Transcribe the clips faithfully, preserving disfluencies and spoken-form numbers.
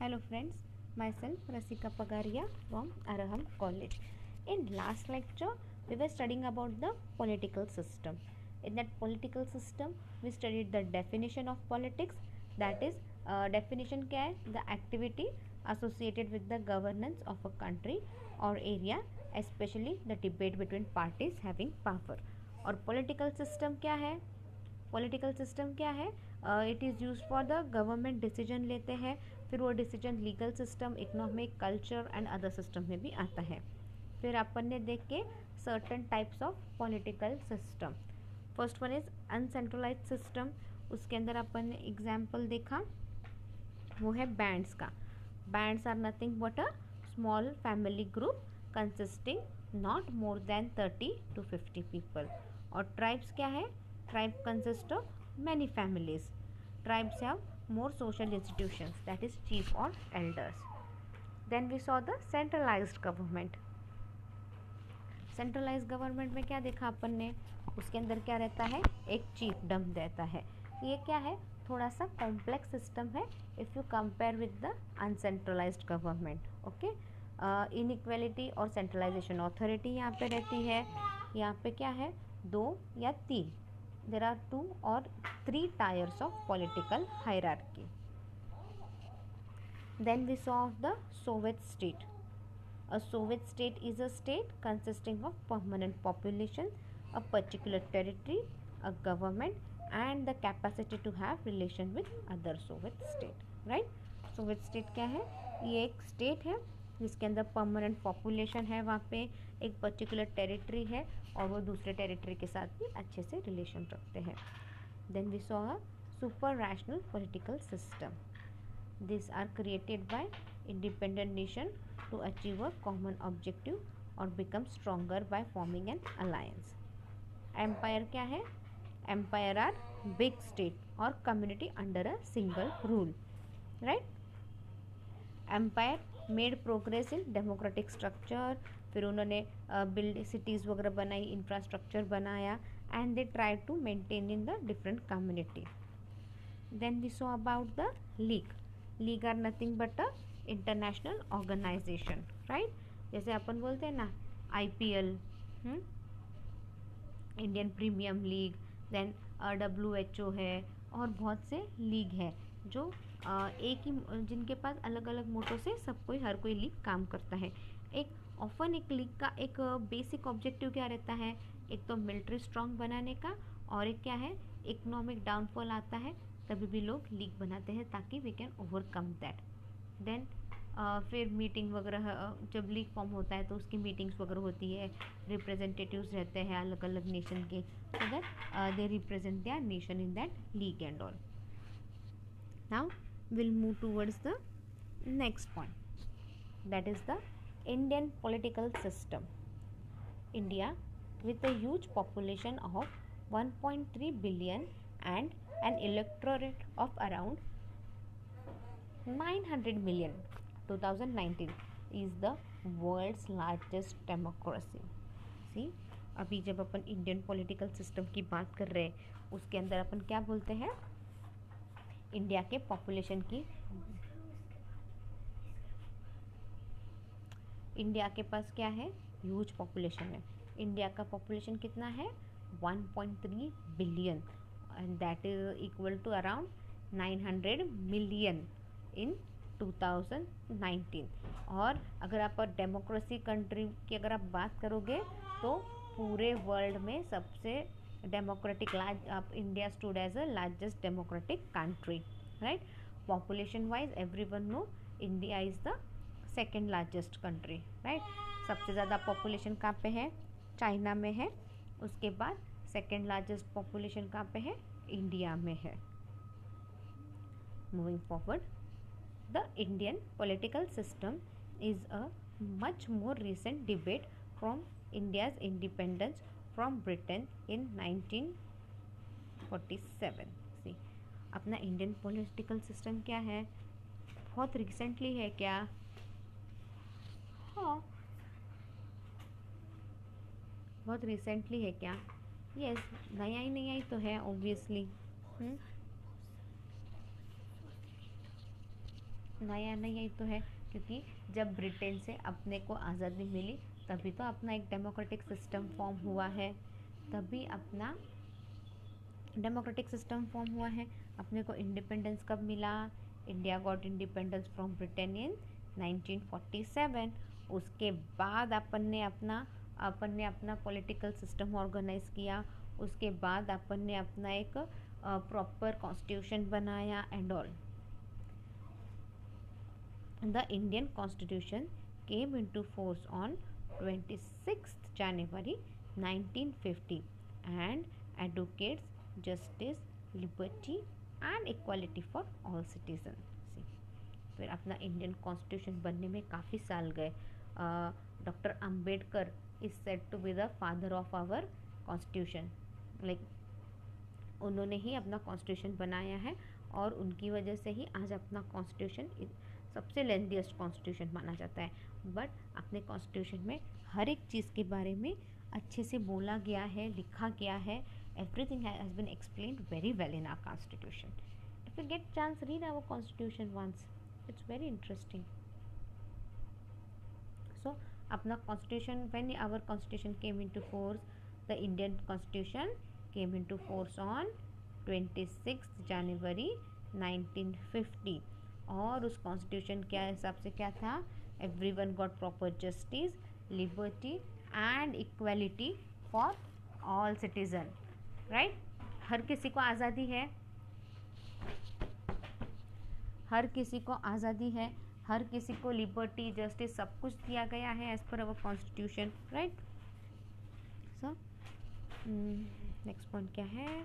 Hello friends, myself Rasika Pagaria from Araham College. In last lecture, we were studying about the political system. In that political system, we studied the definition of politics. That is, uh, definition क्या है? The activity associated with the governance of a country or area, especially the debate between parties having power. और political system क्या है? Political system क्या है? It is use for the government decision लेते हैं, फिर वो decision legal system, economic, culture and other system में भी आता है. फिर अपन ने देख के certain types of political system. First one is uncentralise system. उसके अंदर अपन ने एग्जाम्पल देखा, वो है बैंड्स का. Bands are nothing but a small family group consisting not more than thirty to fifty people. और ट्राइब्स क्या है? Tribe consists of many families. Tribes have more social institutions, that is chief or elders. Then we saw the centralized government. Centralized government में क्या देखा अपन ने? उसके अंदर क्या रहता है? एक chiefdom रहता है. ये क्या है? थोड़ा सा कॉम्प्लेक्स सिस्टम है if you compare with the uncentralised government. Okay, inequality और सेंट्रलाइजेशन ऑथोरिटी यहाँ पे रहती है. यहाँ पे क्या है? दो या तीन. There are two or three tiers of political hierarchy. Then we saw the Soviet state. A Soviet state is a state consisting of permanent population, a particular territory, a government, and the capacity to have relation with other Soviet state. Right? Soviet state क्या है? ये एक state है जिसके अंदर permanent population है, वहाँ पे एक पर्टिकुलर टेरिटरी है और वो दूसरे टेरिटरी के साथ भी अच्छे से रिलेशन रखते हैं. Then we saw a super rational political system. This are created by independent nation to achieve a common objective और become stronger by forming an alliance. Empire क्या है? एम्पायर आर बिग स्टेट और community under a single rule. Right? Empire made progress in democratic structure. फिर उन्होंने build cities वगैरह बनाई, infrastructure बनाया, and they try to maintain in the different community. Then we so about the league. League are nothing but a international organisation. Right? जैसे अपन बोलते हैं ना I P L, Indian Premier League, then W H O है, और बहुत से league है जो Uh, एक ही, जिनके पास अलग अलग मोटो से सब कोई हर कोई लीग काम करता है. एक ऑफन एक लीग का एक बेसिक ऑब्जेक्टिव क्या रहता है? एक तो मिलिट्री स्ट्रांग बनाने का, और एक क्या है? इकोनॉमिक डाउनफॉल आता है तभी भी लोग लीग बनाते हैं ताकि we can overcome that. Then फिर मीटिंग वगैरह, जब लीग फॉर्म होता है तो उसकी मीटिंग्स वगैरह होती है, रिप्रेजेंटेटिव्स रहते हैं अलग अलग नेशन के, so that they represent their nation in that league and all. Now we'll move towards the next point, that is the Indian political system. India, with a huge population of one point three billion and an electorate of around nine hundred million, twenty nineteen is the world's largest democracy. See, अभी जब अपन Indian political system की बात कर रहे हैं, उसके अंदर अपन क्या बोलते हैं? इंडिया के पॉपुलेशन की, इंडिया के पास क्या है? ह्यूज पॉपुलेशन है. इंडिया का पॉपुलेशन कितना है? one point three billion, and that is equal to around nine hundred million in twenty nineteen. और अगर आप डेमोक्रेसी कंट्री की अगर आप बात करोगे तो पूरे वर्ल्ड में सबसे डेमोक्रेटिक लार्ज, आप India stood as a largest democratic country. Right? Population wise everyone know India is the second largest country. Right? सबसे ज़्यादा पॉपुलेशन कहाँ पे है? चाइना में है. उसके बाद सेकेंड लार्जेस्ट पॉपुलेशन कहाँ पे है? इंडिया में है. Moving forward, the Indian political system is a much more recent debate from India's independence from Britain in nineteen forty seven. See, अपना इंडियन पॉलिटिकल सिस्टम क्या है? बहुत रिसेंटली है क्या? हाँ, बहुत रिसेंटली है क्या? यस, नया ही नया ही तो है ऑब्वियसली. नया नया ही तो है, क्योंकि जब ब्रिटेन से अपने को आज़ादी मिली तभी तो अपना एक डेमोक्रेटिक सिस्टम फॉर्म हुआ है, तभी अपना डेमोक्रेटिक सिस्टम फॉर्म हुआ है। अपने को इंडिपेंडेंस कब मिला? India got independence from Britain in nineteen forty seven. उसके बाद अपन ने अपना अपन ने अपना पॉलिटिकल सिस्टम ऑर्गेनाइज किया, उसके बाद अपन ने अपना एक प्रॉपर कॉन्स्टिट्यूशन बनाया and all. The Indian constitution came into force on twenty sixth January nineteen fifty and advocates justice, liberty and equality for all citizen. फिर अपना इंडियन कॉन्स्टिट्यूशन बनने में काफ़ी साल गए। Doctor Ambedkar is said to be the father of our constitution, like उन्होंने ही अपना कॉन्स्टिट्यूशन बनाया है और उनकी वजह से ही आज अपना कॉन्स्टिट्यूशन सबसे लेंथीएस्ट कॉन्स्टिट्यूशन माना जाता है। बट अपने कॉन्स्टिट्यूशन में हर एक चीज़ के बारे में अच्छे से बोला गया है, लिखा गया है। Everything has been explained very well in our constitution. If you get chance, read our constitution once, it's very interesting. So अपना constitution, when our constitution came into force, the Indian constitution came into force on twenty sixth January nineteen fifty. और उस constitution के हिसाब से क्या था? Everyone got proper justice, liberty and equality for all citizen, right. हर किसी को आज़ादी है, हर किसी को आज़ादी है, हर किसी को लिबर्टी, जस्टिस सब कुछ दिया गया है एज पर our constitution, right. So next point क्या है?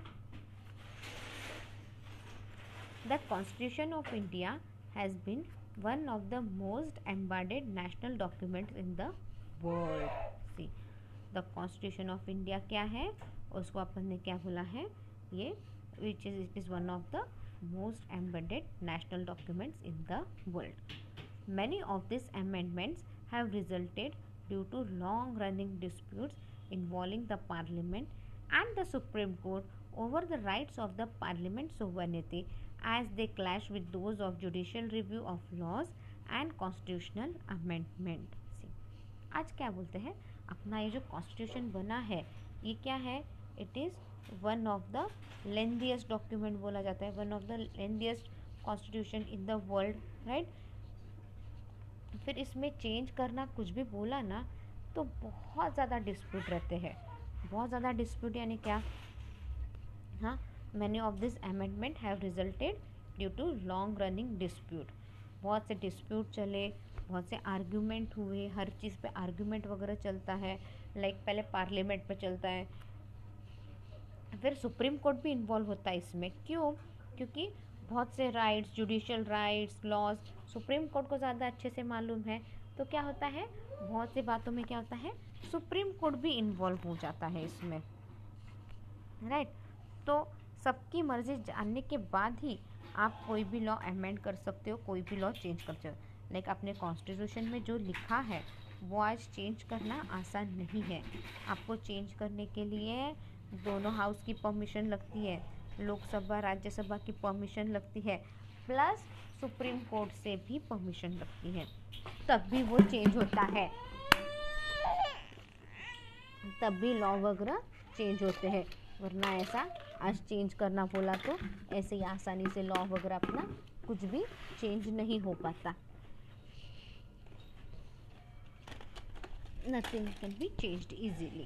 The Constitution of India has been one of the most embodied national documents in the world. See, the Constitution of India क्या है? उसको अपन ने क्या बोला है? ये which is it is one of the most embedded national documents in the world. Many of these amendments have resulted due to long-running disputes involving the Parliament and the Supreme Court over the rights of the Parliament sovereignty, as they clash with those of judicial review of laws and constitutional amendment. See, आज क्या बोलते हैं? अपना ये जो constitution बना है, ये क्या है? It is one of the lengthiest document बोला जाता है, one of the lengthiest constitution in the world, right. फिर इसमें चेंज करना कुछ भी बोला ना तो बहुत ज़्यादा डिस्प्यूट रहते हैं, बहुत ज़्यादा डिस्प्यूट। यानी क्या? हाँ, many of this amendment have resulted due to long running dispute. बहुत से डिस्प्यूट चले, बहुत से आर्ग्यूमेंट हुए, हर चीज़ पे आर्ग्यूमेंट वगैरह चलता है। लाइक like पहले पार्लियामेंट पे चलता है, फिर सुप्रीम कोर्ट भी इन्वॉल्व होता है इसमें। क्यों? क्योंकि बहुत से rights, judicial rights, laws supreme court को ज़्यादा अच्छे से मालूम है। तो क्या होता है, बहुत सी बातों में क्या होता है, सुप्रीम कोर्ट भी इन्वॉल्व हो जाता है इसमें, राइट। तो सबकी मर्जी जानने के बाद ही आप कोई भी लॉ अमेंड कर सकते हो, कोई भी लॉ चेंज कर सकते हो। लाइक अपने कॉन्स्टिट्यूशन में जो लिखा है वो आज चेंज करना आसान नहीं है। आपको चेंज करने के लिए दोनों हाउस की परमिशन लगती है, लोकसभा राज्यसभा की परमिशन लगती है, प्लस सुप्रीम कोर्ट से भी परमिशन लगती है, तब भी वो चेंज होता है, तब भी लॉ वगैरह चेंज होते हैं। वरना ऐसा आज चेंज करना बोला तो ऐसे ही आसानी से लॉ वगैरह अपना कुछ भी चेंज नहीं हो पाता। Nothing can be changed easily.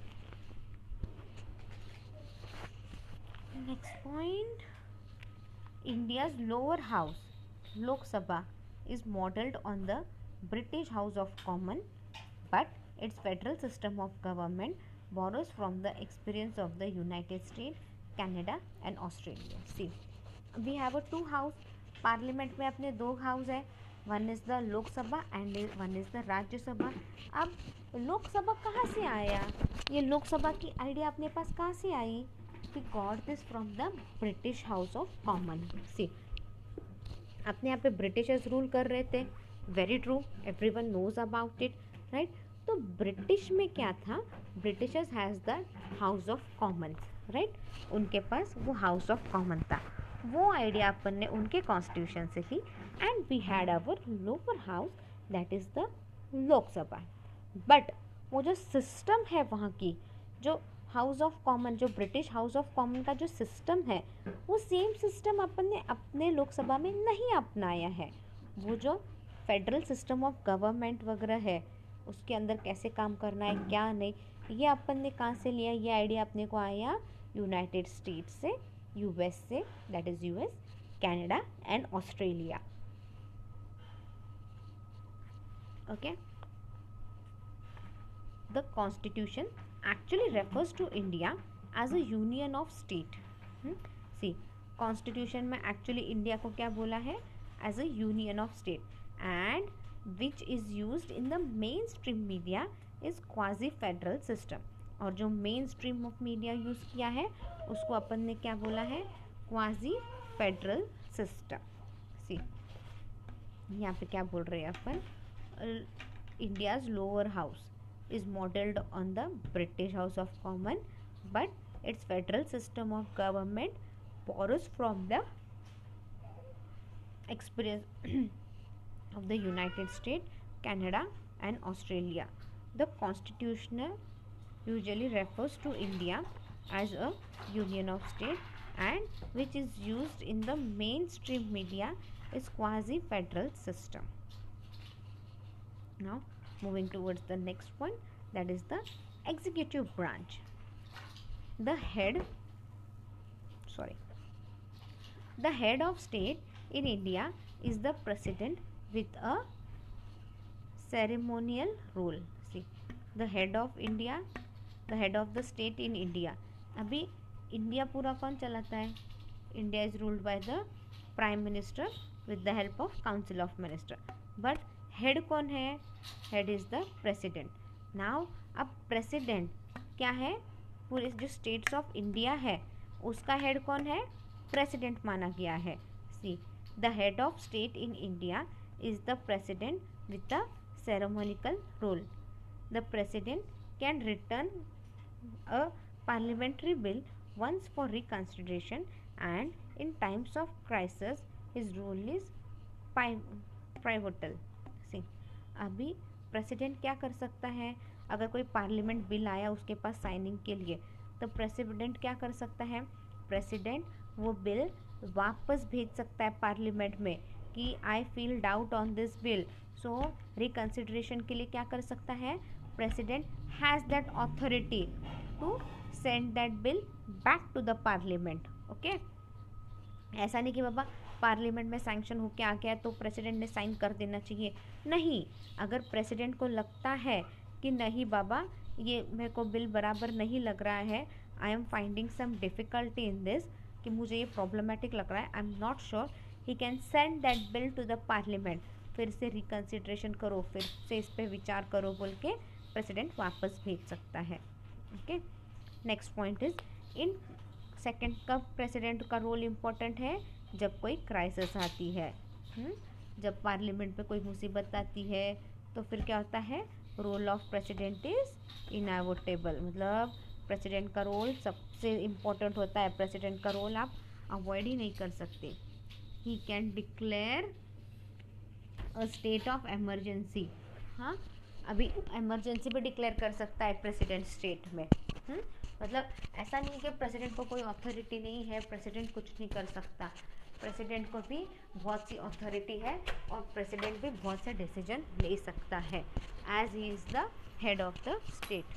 Next point, India's lower house Lok Sabha is modeled on the British House of Commons, but its federal system of government borrows from the experience of the United States, Canada and Australia. See, we have a two house. Parliament में अपने दो house है, one is the Lok Sabha and one is the Rajya Sabha. अब लोकसभा कहाँ से आया? ये लोकसभा की आइडिया अपने पास कहाँ से आई? We got this from the British house of common. See, अपने यहाँ पे ब्रिटिशर्स रूल कर रहे थे, very true, everyone knows about it, right. तो ब्रिटिश में क्या था? Britishers has the house of commons, right. उनके पास वो हाउस ऑफ कॉमन था। वो आइडिया अपन ने उनके कॉन्स्टिट्यूशन से ली and we had our lower house that is the Lok Sabha. But वो जो सिस्टम है वहाँ की, जो हाउस ऑफ कॉमन, जो ब्रिटिश हाउस ऑफ कॉमन का जो सिस्टम है, वो सेम सिस्टम अपन ने अपने लोकसभा में नहीं अपनाया है। वो जो फेडरल सिस्टम ऑफ गवर्नमेंट वगैरह है, उसके अंदर कैसे काम करना है क्या नहीं, ये अपन ने कहाँ से लिया, ये आइडिया अपने को आया यूनाइटेड स्टेट्स से, यूएस से, that is US, Canada and Australia. Okay, the constitution actually refers to India as a union of state. hmm? See, constitution में actually India को क्या बोला है, as a union of state, and which is used in the mainstream media is quasi federal system. और जो mainstream of media use किया है उसको अपन ने क्या बोला है, quasi federal system. See, यहाँ पे क्या बोल रहे हैं अपन, India's lower house is modeled on the British House of Commons, but its federal system of government borrows from the experience of the United States, Canada and Australia. The constitution usually refers to India as a union of states, and which is used in the mainstream media is quasi-federal system. Now moving towards the next point, that is the executive branch. The head sorry the head of state in India is the president with a ceremonial role. See, the head of India, the head of the state in India. अभी India पूरा कौन चलाता है, India is ruled by the prime minister with the help of council of minister, but head कौन है, head is the president. Now अब president क्या है, पूरे जो स्टेट्स ऑफ इंडिया है उसका हेड कौन है, प्रेसिडेंट माना गया है. See, the head of state in India is the president with the ceremonial role. The president can return a parliamentary bill once for reconsideration, and in times of crisis his role is pivotal. See, अभी president क्या कर सकता है, अगर कोई parliament bill आया उसके पास signing के लिए, तो प्रेसिडेंट क्या कर सकता है, प्रेसिडेंट वो बिल वापस भेज सकता है पार्लियामेंट में कि I feel doubt on this bill, so reconsideration के लिए क्या कर सकता है, president has that authority to send that bill back to the parliament. Okay, ऐसा नहीं कि बाबा पार्लियामेंट में सैंक्शन होके आ गया तो प्रेसिडेंट ने साइन कर देना चाहिए. नहीं, अगर प्रेसिडेंट को लगता है कि नहीं बाबा ये मेरे को बिल बराबर नहीं लग रहा है, I am finding some difficulty in this, कि मुझे ये प्रॉब्लमेटिक लग रहा है, I am not sure, he can send that bill to the parliament, फिर से रिकन्सिडरेशन करो, फिर से इस पर विचार करो बोल के प्रेसिडेंट वापस भेज सकता है. Okay, next point is in second का प्रेसिडेंट का रोल इम्पोर्टेंट है जब कोई क्राइसिस आती है. हुँ? जब पार्लियामेंट पे कोई मुसीबत आती है तो फिर क्या होता है, role of president is inevitable, मतलब प्रेसिडेंट का रोल सबसे इम्पोर्टेंट होता है. प्रेसिडेंट का रोल आप अवॉइड ही नहीं कर सकते. He can declare a state of emergency. हाँ, अभी इमरजेंसी भी डिक्लेयर कर सकता है प्रेसिडेंट स्टेट में. हुँ? मतलब ऐसा नहीं कि प्रेसिडेंट को कोई अथॉरिटी नहीं है, प्रेसिडेंट कुछ नहीं कर सकता. प्रेसिडेंट को भी बहुत सी अथॉरिटी है और प्रेसिडेंट भी बहुत से डिसीजन ले सकता है as he is the head of the state.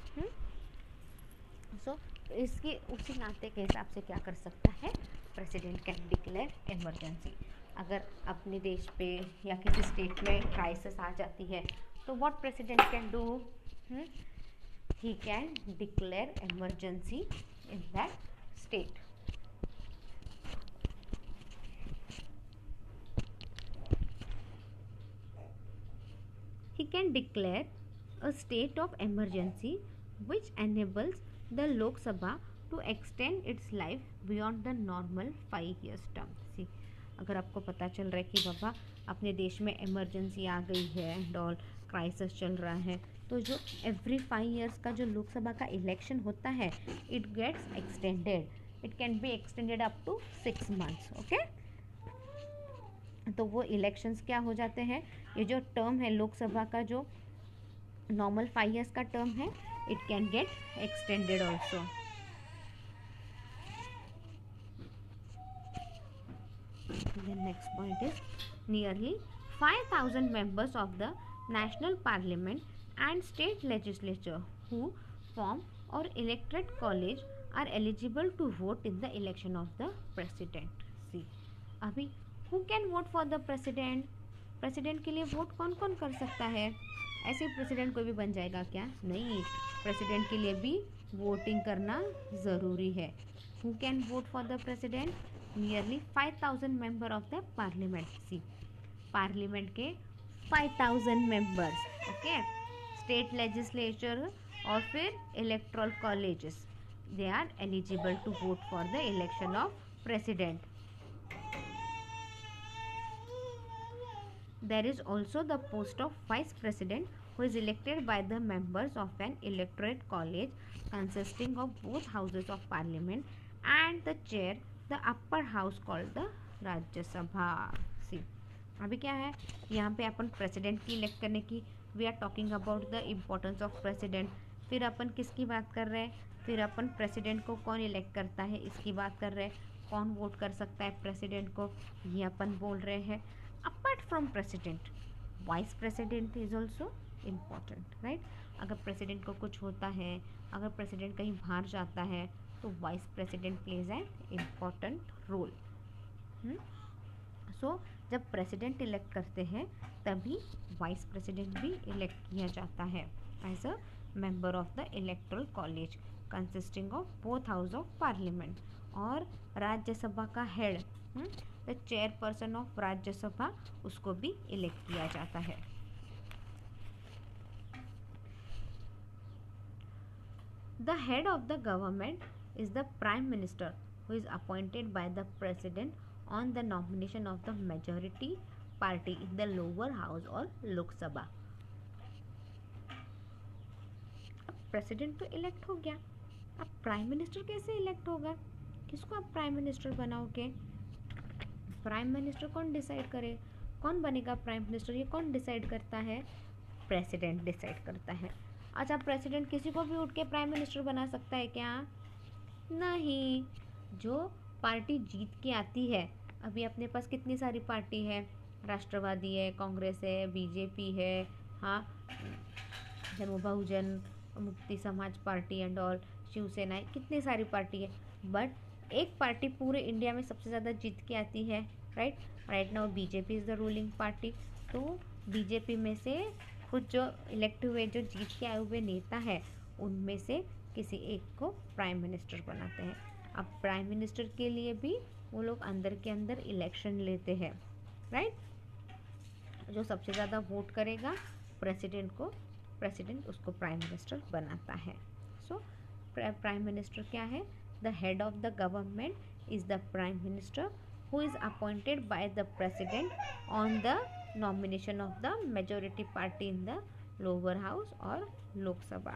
So इसके उसी नाते के हिसाब से क्या कर सकता है, प्रेसिडेंट कैन डिक्लेयर इमरजेंसी. अगर अपने देश पे या किसी स्टेट में क्राइसिस आ जाती है तो what president can do, he can declare emergency in that state. He can declare a state of emergency which enables the Lok Sabha to extend its life beyond the normal five years term. See, अगर आपको पता चल रहा है कि बाबा अपने देश में इमरजेंसी आ गई है एंड ऑल, क्राइसिस चल रहा है, तो जो एवरी फाइव इयर्स का जो लोकसभा का इलेक्शन होता है, it gets extended. It can be extended up to six months. Okay, तो वो इलेक्शंस क्या हो जाते हैं, ये जो टर्म है लोकसभा का जो नॉर्मल फाइव ईयर्स का टर्म है, it can get extended also. The next point is nearly five thousand members of the national parliament and state legislature who form or electorate college are eligible to vote in the election of the president. See, अभी who can vote for the president? President के लिए vote कौन कौन कर सकता है? ऐसे president कोई भी बन जाएगा क्या? नहीं, प्रेसिडेंट के लिए भी वोटिंग करना ज़रूरी है. Who can vote for the president? Nearly five thousand member of the parliament. See, parliament के five thousand members. Okay, state legislature और फिर electoral colleges, they are eligible to vote for the election of president. There is also the post of vice president, who is elected by the members of an electorate college consisting of both houses of parliament and the chair, the upper house called the राज्य सभा. सी, अभी क्या है यहाँ पे अपन president की elect करने की, we are talking about the importance of president. फिर अपन किसकी बात कर रहे हैं, फिर अपन प्रेसिडेंट को कौन इलेक्ट करता है इसकी बात कर रहे हैं, कौन वोट कर सकता है प्रेसिडेंट को, ये अपन बोल रहे हैं. Apart from president, vice president is also important, right. अगर प्रेसिडेंट को कुछ होता है, अगर प्रेसिडेंट कहीं बाहर जाता है, तो vice president plays an important role. So जब प्रेसिडेंट इलेक्ट करते हैं तभी वाइस प्रेसिडेंट भी इलेक्ट किया जाता है as a member of the electoral college consisting of both house of parliament. और राज्यसभा का head, the chairperson of Rajya Sabha, उसको भी इलेक्ट किया जाता है. The head of the government is the prime minister, who is appointed by the president on the nomination of the majority party in the lower house or Lok Sabha. अब president तो elect हो गया, अब prime minister कैसे elect होगा? किसको आप prime minister बनाओगे? प्राइम मिनिस्टर कौन डिसाइड करे, कौन बनेगा प्राइम मिनिस्टर, ये कौन डिसाइड करता है? प्रेसिडेंट डिसाइड करता है. अच्छा, प्रेसिडेंट किसी को भी उठ के प्राइम मिनिस्टर बना सकता है क्या? नहीं. जो पार्टी जीत के आती है, अभी अपने पास कितनी सारी पार्टी है, राष्ट्रवादी है, कांग्रेस है, बीजेपी है, हाँ, जन बहुजन मुक्ति समाज पार्टी एंड ऑल, शिवसेना, कितनी सारी पार्टी है. बट एक पार्टी पूरे इंडिया में सबसे ज़्यादा जीत के आती है, right. Right now BJP is the ruling party. तो बीजेपी में से खुद जो इलेक्ट हुए, जो जीत के आए हुए नेता है, उनमें से किसी एक को प्राइम मिनिस्टर बनाते हैं. अब प्राइम मिनिस्टर के लिए भी वो लोग अंदर के अंदर इलेक्शन लेते हैं, राइट. जो सबसे ज़्यादा वोट करेगा प्रेसिडेंट को, प्रेसिडेंट उसको प्राइम मिनिस्टर बनाता है. सो प्राइम मिनिस्टर क्या है? The head of the government is the prime minister, who is appointed by the president on the nomination of the majority party in the lower house or Lok Sabha.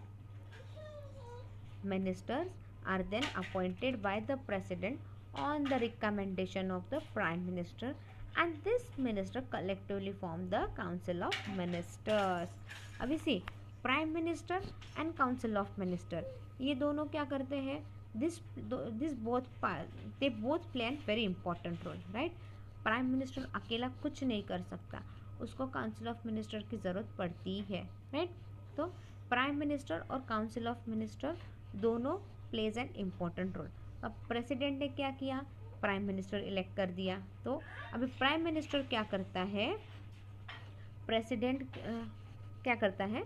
Ministers are then appointed by the president on the recommendation of the prime minister, and this minister collectively form the council of ministers. अभी see, prime minister and council of minister, ये दोनों क्या करते हैं? This this both they both play a very important role, right. Prime minister अकेला कुछ नहीं कर सकता, उसको काउंसिल ऑफ मिनिस्टर की ज़रूरत पड़ती है, राइट. तो प्राइम मिनिस्टर और काउंसिल ऑफ मिनिस्टर दोनों प्लेज एन इम्पॉर्टेंट रोल. अब प्रेसिडेंट ने क्या किया? प्राइम मिनिस्टर इलेक्ट कर दिया. तो अभी प्राइम मिनिस्टर क्या करता है? प्रेसिडेंट क्या करता है?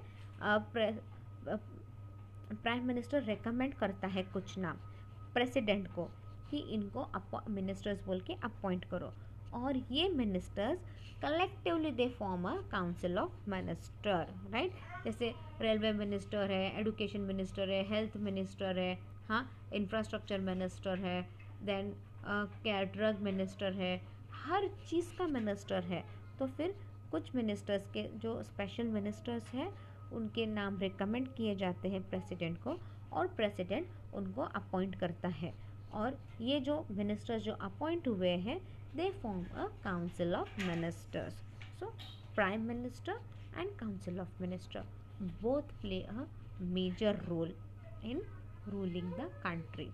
प्राइम मिनिस्टर रेकमेंड करता है कुछ नाम प्रेसिडेंट को कि इनको मिनिस्टर्स बोल के अपॉइंट करो, और ये ministers collectively they form a council of minister, right. जैसे रेलवे मिनिस्टर है, एजुकेशन मिनिस्टर है, हेल्थ मिनिस्टर है, हाँ, इंफ्रास्ट्रक्चर मिनिस्टर है, देन क्या ड्रग मिनिस्टर है, हर चीज़ का मिनिस्टर है. तो फिर कुछ मिनिस्टर्स के जो स्पेशल मिनिस्टर्स हैं उनके नाम रिकमेंड किए जाते हैं प्रेसिडेंट को, और प्रेसिडेंट उनको अपॉइंट करता है. और ये जो मिनिस्टर्स जो अपॉइंट हुए हैं they form a council of ministers. So prime minister and council of minister both play a major role in ruling the country.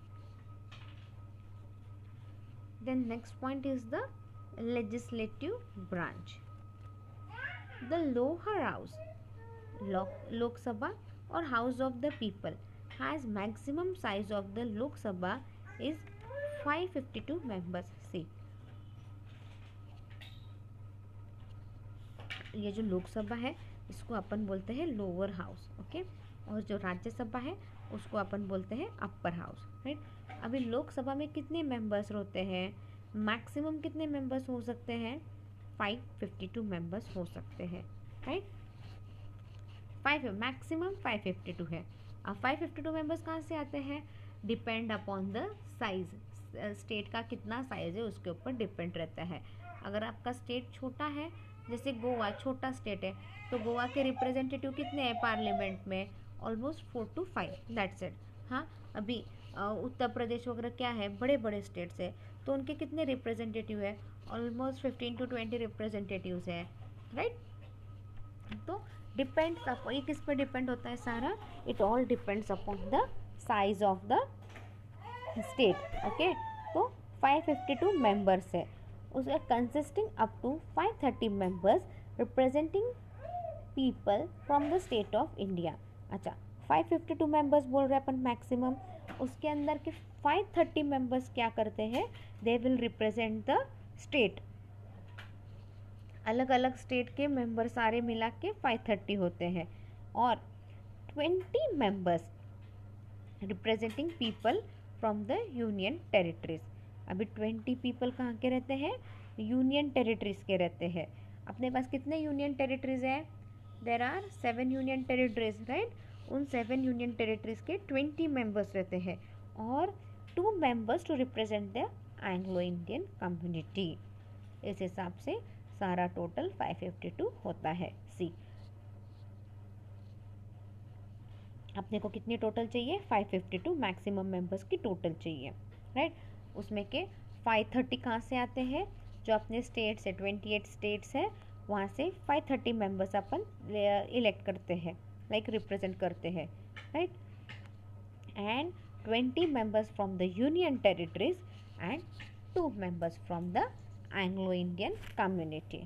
Then next point is the legislative branch. The lower house, Lok Sabha or House of the People, has maximum size of the Lok Sabha is five hundred fifty-two members. See, ये जो लोकसभा है इसको अपन बोलते हैं lower house, okay, और जो राज्यसभा है उसको अपन बोलते हैं अपर हाउस, राइट. अभी लोकसभा में कितने मेंबर्स होते हैं, मैक्सिमम कितने मेंबर्स हो सकते हैं, five hundred fifty two members हो सकते हैं, right. Five maximum five hundred fifty two है. अब five hundred fifty two members कहाँ से आते हैं, depend upon the size, state का कितना साइज है उसके ऊपर डिपेंड रहता है. अगर आपका स्टेट छोटा है, जैसे गोवा छोटा स्टेट है, तो गोवा के रिप्रेजेंटेटिव कितने हैं पार्लियामेंट में, almost four two five, that's it. हाँ, अभी उत्तर प्रदेश वगैरह क्या है, बड़े बड़े स्टेट्स है, तो उनके कितने रिप्रेजेंटेटिव है, almost fifteen to twenty representatives हैं, राइट. तो डिपेंड्स अपॉन, ये किस पर डिपेंड होता है सारा, it all depends upon the size of the state, okay. तो five hundred fifty two members है, उसका consisting up to five hundred thirty members representing people from the state of India. अच्छा, five hundred fifty two members बोल रहे हैं अपन maximum, उसके अंदर के फाइव हंड्रेड थर्टी मेंबर्स क्या करते हैं, they will represent the state. अलग अलग स्टेट के मेंबर सारे मिला के फाइव हंड्रेड थर्टी होते हैं, और twenty members representing people from the union territories. अभी ट्वेंटी पीपल कहाँ के रहते हैं, यूनियन टेरिटरीज के रहते हैं. अपने पास कितने यूनियन टेरिटरीज हैं, there are seven union territories, right. उन सेवन यूनियन टेरिटरीज के ट्वेंटी मेंबर्स रहते हैं, और two members to represent the Anglo Indian community. इस हिसाब से सारा total five hundred fifty two होता है. सी, अपने को कितने टोटल चाहिए, five hundred fifty two maximum members की टोटल चाहिए, राइट. उसमें के फाइव थर्टी कहाँ से आते हैं, जो अपने स्टेट्स है, ट्वेंटी एट स्टेट्स है, वहाँ से फाइव थर्टी मेंबर्स अपन इलेक्ट करते हैं, लाइक रिप्रेजेंट करते हैं, right. And twenty members from the union territories and two members from the Anglo Indian community.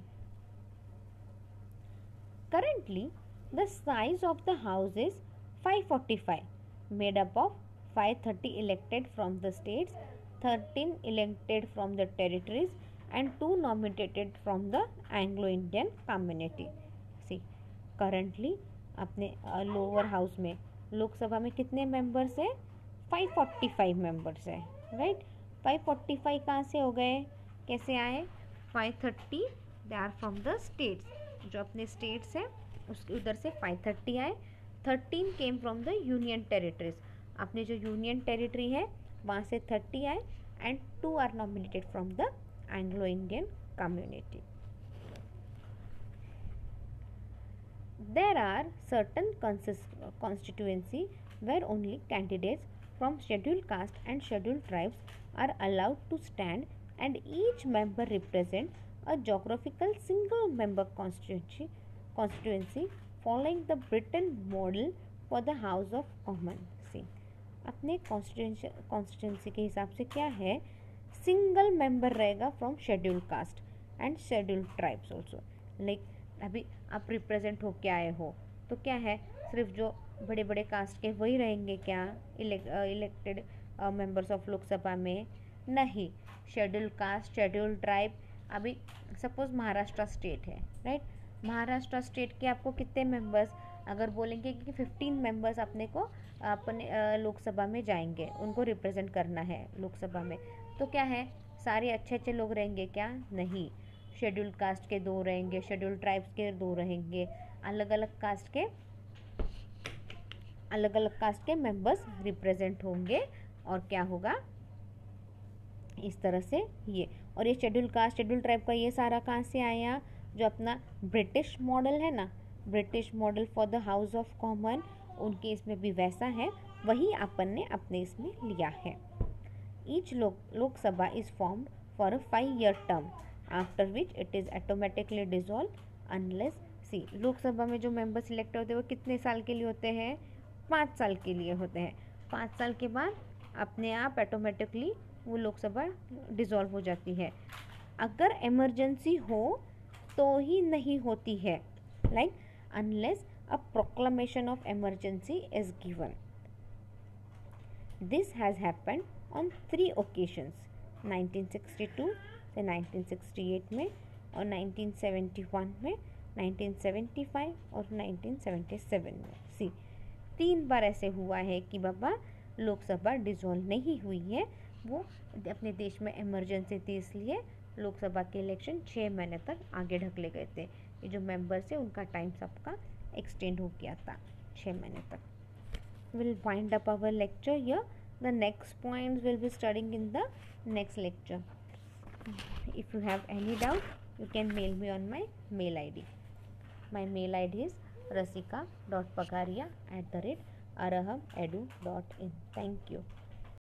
Currently, the size of the house is five hundred forty-five, made up of five hundred thirty elected from the states, thirteen elected from the territories, and two nominated from the Anglo-Indian community. See, currently अपने lower house में लोकसभा में कितने members हैं, five forty five members है, right. Five forty five कहाँ से हो गए, कैसे आए, five thirty they are from the states, जो अपने स्टेट्स हैं उसके उधर से फाइव थर्टी आए, thirteen came from the union territories, अपने जो यूनियन टेरिटरी है वहाँ से थर्टी आए, and two are nominated from the Anglo Indian community. There are certain constituency where only candidates from scheduled caste and scheduled tribes are allowed to stand, and each member represents a geographical single member constituency constituency following the Britain model for the House of Commons. See, अपने constituency के हिसाब से क्या है, single member रहेगा from scheduled caste and scheduled tribes also. Like अभी आप represent होके आए हो तो क्या है, सिर्फ जो बड़े बड़े कास्ट के वही रहेंगे क्या इलेक्टेड मेंबर्स ऑफ लोकसभा में, नहीं. शेड्यूल्ड कास्ट, शेड्यूल्ड ट्राइब, अभी सपोज महाराष्ट्र स्टेट है, राइट. महाराष्ट्र स्टेट के आपको कितने मेंबर्स, अगर बोलेंगे कि फिफ्टीन मेंबर्स अपने को अपने लोकसभा में जाएंगे, उनको रिप्रेजेंट करना है लोकसभा में, तो क्या है, सारे अच्छे अच्छे लोग रहेंगे क्या, नहीं. शेड्यूल्ड कास्ट के दो रहेंगे, शेड्यूल्ड ट्राइब्स के दो रहेंगे, अलग अलग कास्ट के अलग अलग कास्ट के मेंबर्स रिप्रेजेंट होंगे, और क्या होगा इस तरह से ये. और ये शेड्यूल्ड कास्ट, शेड्यूल्ड ट्राइब का ये सारा कहाँ से आया, जो अपना ब्रिटिश मॉडल है ना, British model for the house of common, उनके इसमें भी वैसा है, वही अपन ने अपने इसमें लिया है. Each Lok, Lok Sabha is formed for a five-year term, after which it is automatically dissolved unless सी लोकसभा में जो मेंबर सिलेक्ट होते हैं वो कितने साल के लिए होते हैं? पाँच साल के लिए होते हैं. पाँच साल के बाद अपने आप ऑटोमेटिकली वो लोकसभा डिसॉल्व हो जाती है. अगर इमरजेंसी हो तो ही नहीं होती है, like unless a proclamation of emergency is given. This has happened on three occasions, nineteen sixty two से नाइनटीन सिक्सटी एट में और नाइनटीन सेवेंटी वन में, नाइनटीन सेवेंटी फाइव और नाइनटीन सेवेंटी सेवन में. सी तीन बार ऐसे हुआ है कि बाबा लोकसभा डिसॉल्व नहीं हुई है, वो अपने देश में इमरजेंसी थी इसलिए लोकसभा के इलेक्शन छः महीने तक आगे ढकले गए थे. ये जो मेंबर्स है उनका टाइम सबका एक्सटेंड हो गया था छः महीने तक. We'll wind up our lecture here. The next points we'll be studying in the next lecture. If you have any doubt, you can mail me on my mail I D. My mail I D is rasika dot pagaria at the rate araham edu dot in. Thank you.